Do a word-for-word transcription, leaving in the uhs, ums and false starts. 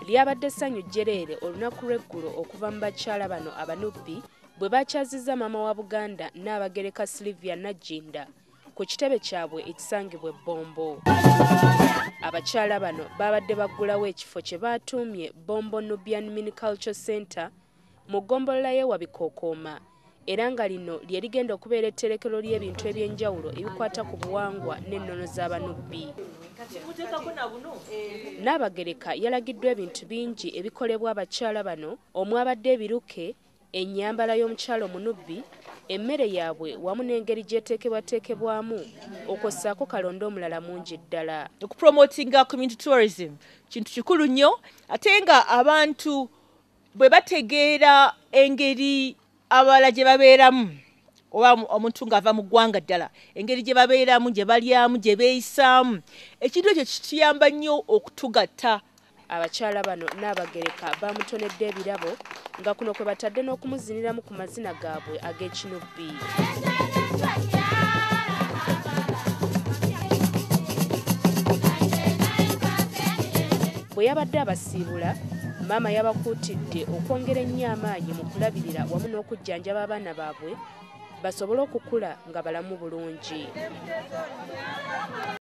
lyabadde ssanyu jjereere olunaku lw'eggulo okuva mu bakyala bano abanubi bwe bakyazizza maama wa Buganda Nabagereka Sylivia Nnagginda ku kitebe kyabwe ekisangibwa ebbombo. Abakyala bano babadde baggulawo ekifo kye baatuumye Bombo Nubian Mini Culture Center mu ggombolola y'e Wabikookoma, era nga lino lye ligenda okubeera etterekero ly'ebintu eby'enjawulo ebikwata ku buwangwa n'ennono z'abanubbi. Nabagereka yalagiddwa ebintu bingi ebikolebwa abakyala bano, omwabadde ebiruke, ennyambala y'omukyala omunubbi, emmere yaabwe wamu n'engeri gy'eteekebwateekebwamu, okossaako kalonda omulala mungi ddala. Okupromotinga community tourism kintu kikulu nnyo, ate nga abantu bwe bategeera engeri abala gye babeeramu, oba omuntu ng'ava mu ggwanga ddala, engeri gye babeeramu, gye balyamu, gye beeyisaamu, ekintu ekyo kituyamba nnyo okutugatta. Abakyala bano Nabagereka bamutonedde ebirabo nga kuno kwe batadde n'okumuziniramu ku mazina gaabwe ag'ekinubbi. Bwe yabadde abasiibula, maama yabakuutidde okwongera ennyo amaanyi mu kulabirira wamu n'okujjanjaba abaana baabwe basobole okukula nga balamu bulungi.